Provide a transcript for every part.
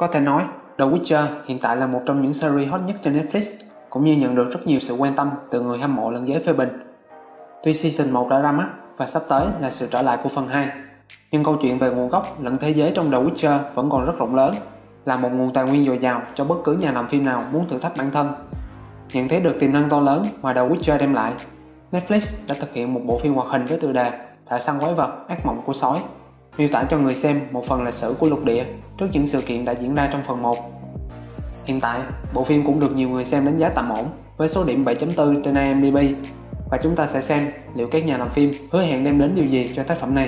Có thể nói, The Witcher hiện tại là một trong những series hot nhất trên Netflix, cũng như nhận được rất nhiều sự quan tâm từ người hâm mộ lẫn giới phê bình. Tuy season 1 đã ra mắt và sắp tới là sự trở lại của phần 2, nhưng câu chuyện về nguồn gốc lẫn thế giới trong The Witcher vẫn còn rất rộng lớn, là một nguồn tài nguyên dồi dào cho bất cứ nhà làm phim nào muốn thử thách bản thân. Nhận thấy được tiềm năng to lớn mà The Witcher đem lại, Netflix đã thực hiện một bộ phim hoạt hình với tựa đề Thợ săn quái vật ác mộng của sói, miêu tả cho người xem một phần lịch sử của lục địa trước những sự kiện đã diễn ra trong phần 1. Hiện tại, bộ phim cũng được nhiều người xem đánh giá tạm ổn với số điểm 7.4 trên IMDb, và chúng ta sẽ xem liệu các nhà làm phim hứa hẹn đem đến điều gì cho tác phẩm này.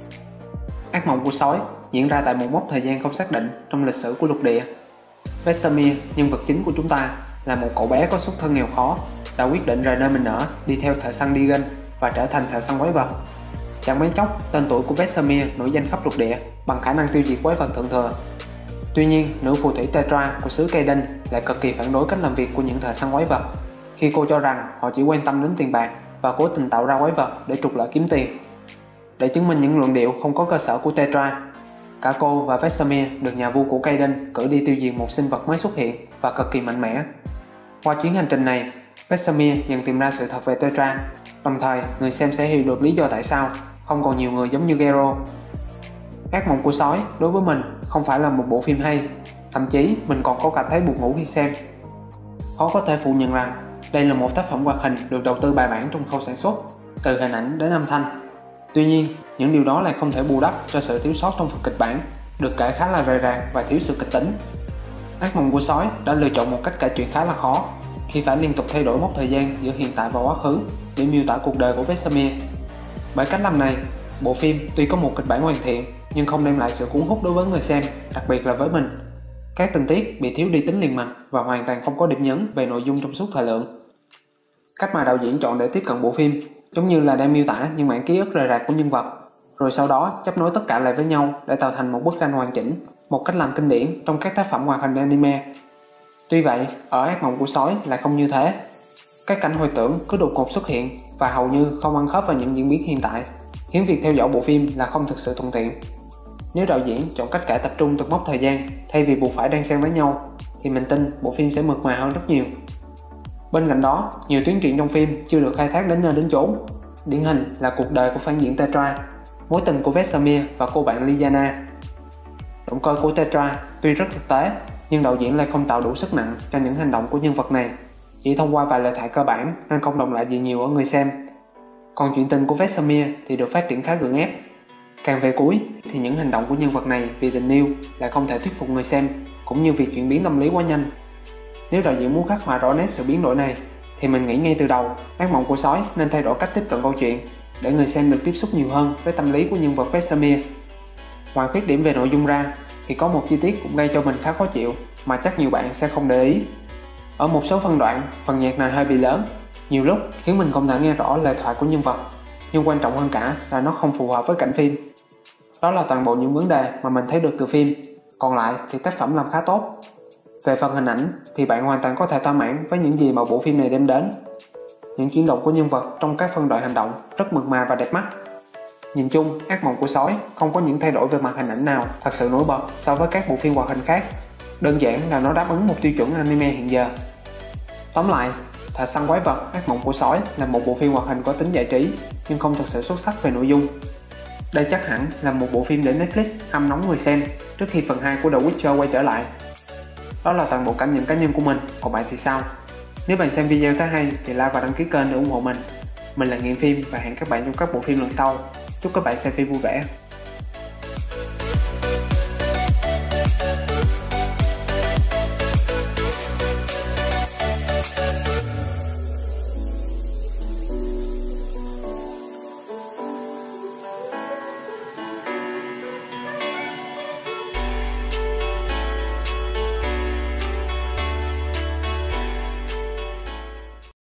Ác mộng của sói diễn ra tại một mốc thời gian không xác định trong lịch sử của lục địa. Vesemir, nhân vật chính của chúng ta, là một cậu bé có xuất thân nghèo khó, đã quyết định rời nơi mình ở đi theo thợ săn Deagon và trở thành thợ săn quái vật. Chẳng mấy chốc, tên tuổi của Vesemir nổi danh khắp lục địa bằng khả năng tiêu diệt quái vật thượng thừa. Tuy nhiên, nữ phù thủy Tetra của xứ Cayden lại cực kỳ phản đối cách làm việc của những thợ săn quái vật, khi cô cho rằng họ chỉ quan tâm đến tiền bạc và cố tình tạo ra quái vật để trục lợi kiếm tiền. Để chứng minh những luận điệu không có cơ sở của Tetra, cả cô và Vesemir được nhà vua của Cayden cử đi tiêu diệt một sinh vật mới xuất hiện và cực kỳ mạnh mẽ. Qua chuyến hành trình này, Vesemir dần tìm ra sự thật về Tetra, đồng thời người xem sẽ hiểu được lý do tại sao không còn nhiều người giống như Geralt. Ác mộng của sói đối với mình không phải là một bộ phim hay, thậm chí mình còn có cảm thấy buồn ngủ khi xem. Khó có thể phủ nhận rằng đây là một tác phẩm hoạt hình được đầu tư bài bản trong khâu sản xuất, từ hình ảnh đến âm thanh. Tuy nhiên, những điều đó lại không thể bù đắp cho sự thiếu sót trong phần kịch bản, được kể khá là rời rạc và thiếu sự kịch tính. Ác mộng của sói đã lựa chọn một cách kể chuyện khá là khó, khi phải liên tục thay đổi mốc thời gian giữa hiện tại và quá khứ để miêu tả cuộc đời của Vesemir. Bởi cách làm này, bộ phim tuy có một kịch bản hoàn thiện nhưng không đem lại sự cuốn hút đối với người xem, đặc biệt là với mình. Các tình tiết bị thiếu đi tính liền mạch và hoàn toàn không có điểm nhấn về nội dung trong suốt thời lượng. Cách mà đạo diễn chọn để tiếp cận bộ phim giống như là đang miêu tả những mảng ký ức rời rạc của nhân vật, rồi sau đó chấp nối tất cả lại với nhau để tạo thành một bức tranh hoàn chỉnh, một cách làm kinh điển trong các tác phẩm hoạt hình anime. Tuy vậy, ở Ác mộng của sói lại không như thế. Các cảnh hồi tưởng cứ đột ngột xuất hiện và hầu như không ăn khớp vào những diễn biến hiện tại, khiến việc theo dõi bộ phim là không thực sự thuận tiện. Nếu đạo diễn chọn cách kể tập trung từng mốc thời gian thay vì buộc phải đan xen với nhau, thì mình tin bộ phim sẽ mượt mà hơn rất nhiều. Bên cạnh đó, nhiều tuyến truyện trong phim chưa được khai thác đến nơi đến chốn. Điển hình là cuộc đời của phản diện Tetra, mối tình của Vesemir và cô bạn Lyanna. Động cơ của Tetra tuy rất thực tế, nhưng đạo diễn lại không tạo đủ sức nặng cho những hành động của nhân vật này, chỉ thông qua vài lời thoại cơ bản nên không động lại gì nhiều ở người xem. Còn chuyện tình của Vesemir thì được phát triển khá gượng ép. Càng về cuối thì những hành động của nhân vật này vì tình yêu lại không thể thuyết phục người xem, cũng như việc chuyển biến tâm lý quá nhanh. Nếu đạo diễn muốn khắc họa rõ nét sự biến đổi này, thì mình nghĩ ngay từ đầu Ác mộng của sói nên thay đổi cách tiếp cận câu chuyện, để người xem được tiếp xúc nhiều hơn với tâm lý của nhân vật Vesemir. Ngoài khuyết điểm về nội dung ra, thì có một chi tiết cũng gây cho mình khá khó chịu mà chắc nhiều bạn sẽ không để ý. Ở một số phân đoạn, phần nhạc nền hơi bị lớn, nhiều lúc khiến mình không thể nghe rõ lời thoại của nhân vật, nhưng quan trọng hơn cả là nó không phù hợp với cảnh phim. Đó là toàn bộ những vấn đề mà mình thấy được từ phim, còn lại thì tác phẩm làm khá tốt. Về phần hình ảnh thì bạn hoàn toàn có thể thỏa mãn với những gì mà bộ phim này đem đến. Những chuyển động của nhân vật trong các phân đoạn hành động rất mượt mà và đẹp mắt. Nhìn chung, Ác mộng của sói không có những thay đổi về mặt hình ảnh nào thật sự nổi bật so với các bộ phim hoạt hình khác. Đơn giản là nó đáp ứng một tiêu chuẩn anime hiện giờ. Tóm lại, Thợ săn quái vật Ác mộng của sói là một bộ phim hoạt hình có tính giải trí nhưng không thực sự xuất sắc về nội dung. Đây chắc hẳn là một bộ phim để Netflix hâm nóng người xem trước khi phần 2 của The Witcher quay trở lại. Đó là toàn bộ cảm nhận cá nhân của mình, còn bạn thì sao? Nếu bạn xem video thấy hay thì like và đăng ký kênh để ủng hộ mình. Mình là Nghiện Phim và hẹn các bạn trong các bộ phim lần sau. Chúc các bạn xem phim vui vẻ.